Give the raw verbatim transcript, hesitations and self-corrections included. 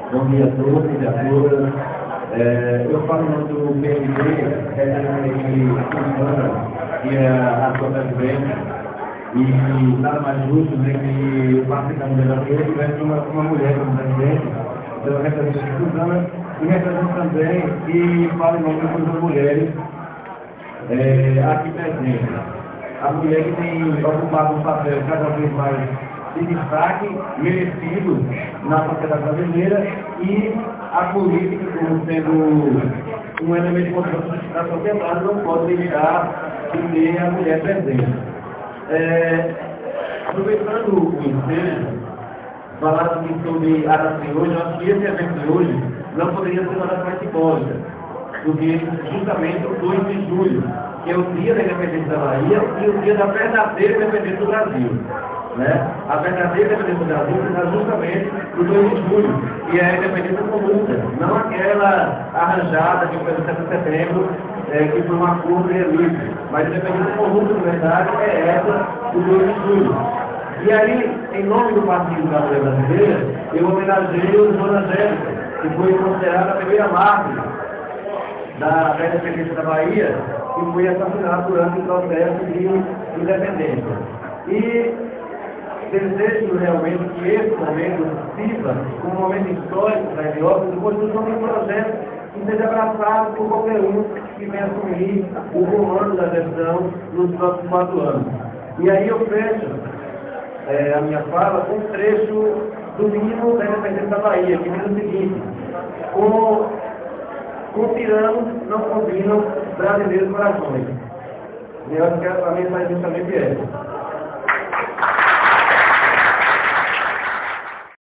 Bom dia a todos e a todas. É, eu falo do P M D, que é a que é a sua presidente, e nada mais justo né, que o Partido da Mulher tivesse uma, uma mulher como presidente. Então eu represento a Suzana e represento também que fala em nome de todas as mulheres é, aqui presentes. A mulher que tem ocupado um papel cada vez mais de destaque, merecido na sociedade brasileira, e a política, como sendo um elemento importante da sociedade, não pode deixar de ter a mulher presente. É, aproveitando o ensejo, falar aqui sobre a data de hoje, eu acho que esse evento de hoje não poderia ser uma data mais simbólica, porque justamente o dois de julho, que é o dia da independência da Bahia e o dia da verdadeira independência do Brasil. Né? A verdadeira independência do Brasil será justamente o dois de julho, que é a independência comum, não aquela arranjada que foi no sete de setembro, é, que foi uma curva e elite, mas a independência comum, de verdade, é essa, o dois de julho. E aí, em nome do Partido da Mulher Brasileira, eu homenageio Dona Angélica, que foi considerada a primeira mártir da independência da Bahia, que foi assassinada durante o processo de independência. E desejo realmente que esse momento sirva como um momento histórico da Etiópia, de construção de um projeto que seja abraçado por qualquer um que venha assumir o comando da gestão nos próximos quatro anos. E aí eu fecho é, a minha fala com um trecho do hino da independência da Bahia, que diz o seguinte: com, com tiranos não combinam brasileiros corações. E eu acho que a mensagem justamente é essa.